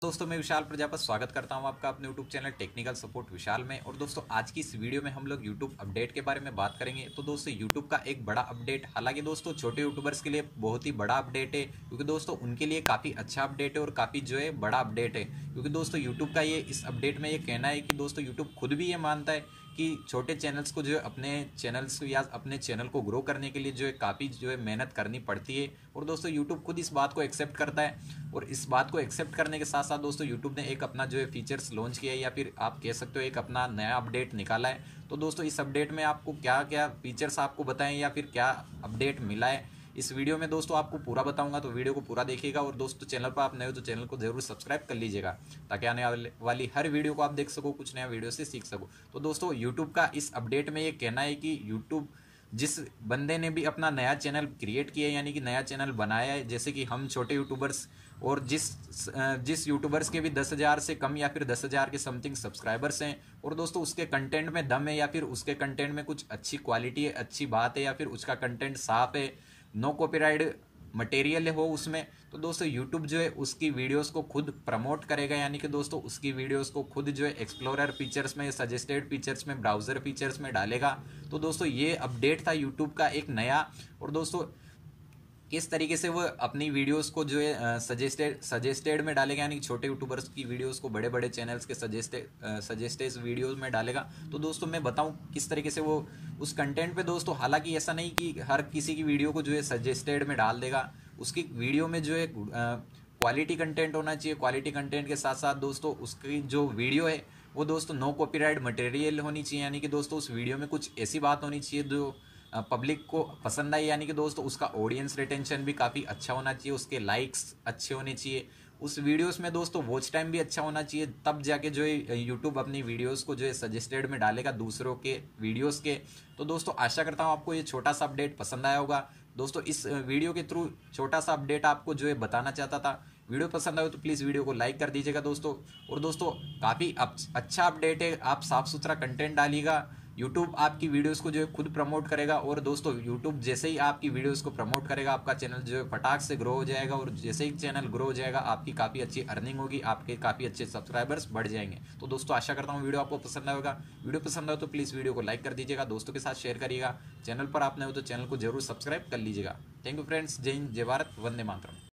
दोस्तों मैं विशाल प्रजापत स्वागत करता हूं आपका अपने YouTube channel technical support Vishal में। और दोस्तों आज की इस वीडियो में हम लोग यूट्यूब अपडेट के बारे में बात करेंगे। तो दोस्तों यूट्यूब का एक बड़ा अपडेट, हालांकि दोस्तों छोटे यूट्यूबर्स के लिए बहुत ही बड़ा अपडेट है, क्योंकि दोस्तों उनके लिए काफ़ी अच्छा अपडेट है और काफ़ी जो है बड़ा अपडेट है। क्योंकि दोस्तों यूट्यूब का ये इस अपडेट में ये कहना है कि दोस्तों यूट्यूब खुद भी ये मानता है कि छोटे चैनल्स को जो है अपने चैनल्स या अपने चैनल को ग्रो करने के लिए जो है काफ़ी जो है मेहनत करनी पड़ती है। और दोस्तों यूट्यूब खुद इस बात को एक्सेप्ट करता है। और इस बात को एक्सेप्ट करने के साथ साथ दोस्तों यूट्यूब ने एक अपना जो है फीचर्स लॉन्च किया है, या फिर आप कह सकते हो एक अपना नया अपडेट निकाला है। तो दोस्तों इस अपडेट में आपको क्या क्या फीचर्स आपको बताएं या फिर क्या अपडेट मिला है, इस वीडियो में दोस्तों आपको पूरा बताऊंगा। तो वीडियो को पूरा देखिएगा। और दोस्तों चैनल पर आप नए हो तो चैनल को जरूर सब्सक्राइब कर लीजिएगा, ताकि आने वाली हर वीडियो को आप देख सको, कुछ नया वीडियो से सीख सको। तो दोस्तों यूट्यूब का इस अपडेट में ये कहना है कि यूट्यूब जिस बंदे ने भी अपना नया चैनल क्रिएट किया है, यानी कि नया चैनल बनाया है, जैसे कि हम छोटे यूट्यूबर्स, और जिस यूट्यूबर्स के भी 10,000 से कम या फिर 10,000 के समथिंग सब्सक्राइबर्स हैं, और दोस्तों उसके कंटेंट में दम है या फिर उसके कंटेंट में कुछ अच्छी क्वालिटी है, अच्छी बात है, या फिर उसका कंटेंट साफ है, नो कॉपीराइट मटेरियल हो उसमें, तो दोस्तों यूट्यूब जो है उसकी वीडियोस को खुद प्रमोट करेगा। यानी कि दोस्तों उसकी वीडियोस को खुद जो है एक्सप्लोरर फीचर्स में, सजेस्टेड फीचर्स में, ब्राउज़र फीचर्स में डालेगा। तो दोस्तों ये अपडेट था यूट्यूब का एक नया। और दोस्तों किस तरीके से वो अपनी वीडियोस को जो है सजेस्टेड में डालेगा, यानी कि छोटे यूट्यूबर्स की वीडियोस को बड़े बड़े चैनल्स के सजेस्टेड वीडियोस में डालेगा। तो दोस्तों मैं बताऊं किस तरीके से वो उस कंटेंट पे दोस्तों, हालांकि ऐसा नहीं कि हर किसी की वीडियो को जो है सजेस्टेड में डाल देगा। उसकी वीडियो में जो है क्वालिटी कंटेंट होना चाहिए। क्वालिटी कंटेंट के साथ साथ दोस्तों उसकी जो वीडियो है वो दोस्तों नो कॉपीराइट मटेरियल होनी चाहिए। यानी कि दोस्तों उस वीडियो में कुछ ऐसी बात होनी चाहिए जो पब्लिक को पसंद आई, यानी कि दोस्तों उसका ऑडियंस रिटेंशन भी काफ़ी अच्छा होना चाहिए, उसके लाइक्स अच्छे होने चाहिए, उस वीडियोस में दोस्तों वॉच टाइम भी अच्छा होना चाहिए। तब जाके जो है यूट्यूब अपनी वीडियोस को जो है सजेस्टेड में डालेगा दूसरों के वीडियोस के। तो दोस्तों आशा करता हूँ आपको ये छोटा सा अपडेट पसंद आया होगा। दोस्तों इस वीडियो के थ्रू छोटा सा अपडेट आपको जो है बताना चाहता था। वीडियो पसंद आए तो प्लीज़ वीडियो को लाइक कर दीजिएगा दोस्तों। और दोस्तों काफ़ी अच्छा अपडेट है, आप साफ सुथरा कंटेंट डालिएगा, यूट्यूब आपकी वीडियोस को जो है खुद प्रमोट करेगा। और दोस्तों यूट्यूब जैसे ही आपकी वीडियोस को प्रमोट करेगा, आपका चैनल जो है फटाक से ग्रो हो जाएगा। और जैसे ही चैनल ग्रो हो जाएगा, आपकी काफ़ी अच्छी अर्निंग होगी, आपके काफ़ी अच्छे सब्सक्राइबर्स बढ़ जाएंगे। तो दोस्तों आशा करता हूँ वीडियो आपको पसंद आएगा। वीडियो पसंद आए तो प्लीज़ वीडियो को लाइक कर दीजिएगा, दोस्तों के साथ शेयर करिएगा। चैनल पर आप नए हो तो चैनल को जरूर सब्सक्राइब कर लीजिएगा। थैंक यू फ्रेंड्स, जय हिंद, जय भारत, वंदे मातरम।